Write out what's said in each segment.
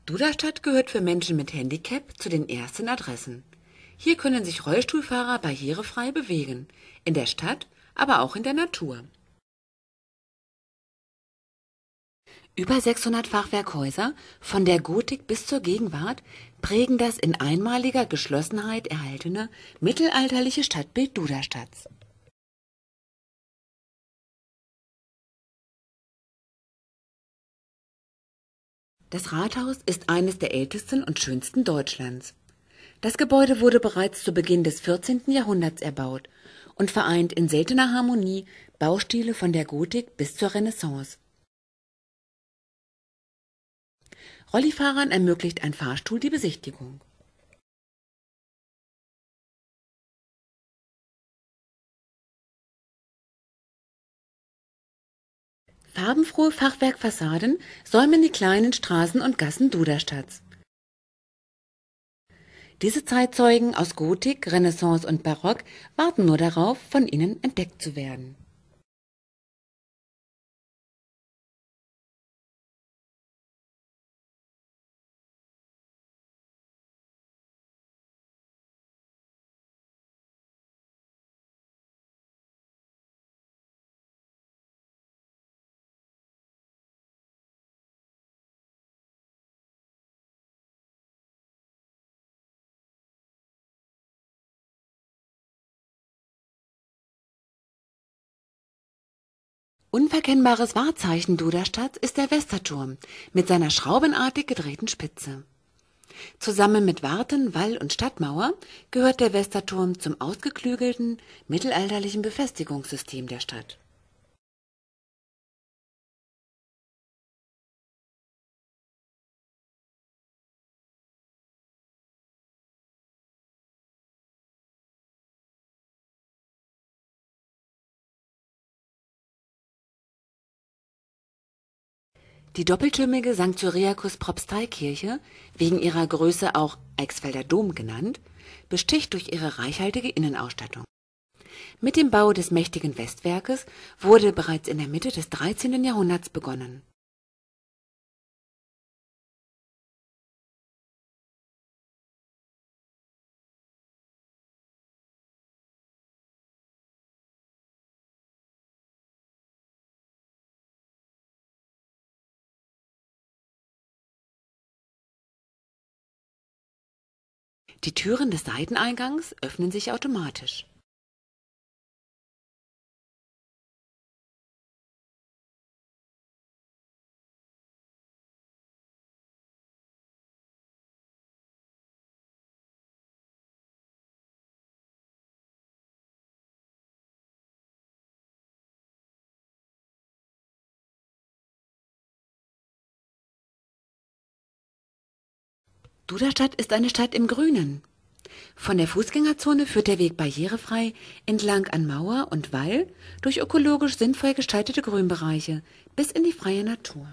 Duderstadt gehört für Menschen mit Handicap zu den ersten Adressen. Hier können sich Rollstuhlfahrer barrierefrei bewegen, in der Stadt, aber auch in der Natur. Über 600 Fachwerkhäuser, von der Gotik bis zur Gegenwart, prägen das in einmaliger Geschlossenheit erhaltene mittelalterliche Stadtbild Duderstadts. Das Rathaus ist eines der ältesten und schönsten Deutschlands. Das Gebäude wurde bereits zu Beginn des 14. Jahrhunderts erbaut und vereint in seltener Harmonie Baustile von der Gotik bis zur Renaissance. Rollifahrern ermöglicht ein Fahrstuhl die Besichtigung. Farbenfrohe Fachwerkfassaden säumen die kleinen Straßen und Gassen Duderstadts. Diese Zeitzeugen aus Gotik, Renaissance und Barock warten nur darauf, von ihnen entdeckt zu werden. Unverkennbares Wahrzeichen Duderstadts ist der Westerturm mit seiner schraubenartig gedrehten Spitze. Zusammen mit Warten-, Wall- und Stadtmauer gehört der Westerturm zum ausgeklügelten mittelalterlichen Befestigungssystem der Stadt. Die doppeltürmige St. Cyriakus-Propsteikirche, wegen ihrer Größe auch Eichsfelder Dom genannt, besticht durch ihre reichhaltige Innenausstattung. Mit dem Bau des mächtigen Westwerkes wurde bereits in der Mitte des 13. Jahrhunderts begonnen. Die Türen des Seiteneingangs öffnen sich automatisch. Duderstadt ist eine Stadt im Grünen. Von der Fußgängerzone führt der Weg barrierefrei entlang an Mauer und Wall durch ökologisch sinnvoll gestaltete Grünbereiche bis in die freie Natur.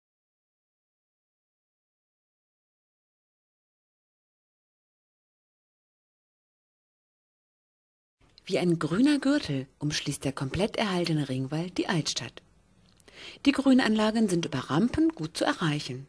Wie ein grüner Gürtel umschließt der komplett erhaltene Ringwall die Altstadt. Die Grünanlagen sind über Rampen gut zu erreichen.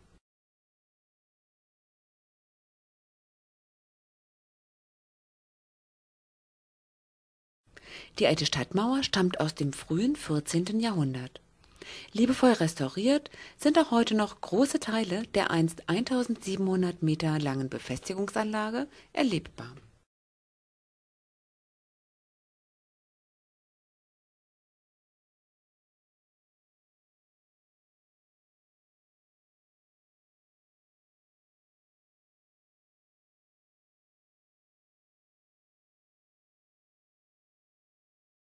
Die alte Stadtmauer stammt aus dem frühen 14. Jahrhundert. Liebevoll restauriert sind auch heute noch große Teile der einst 1700 Meter langen Befestigungsanlage erlebbar.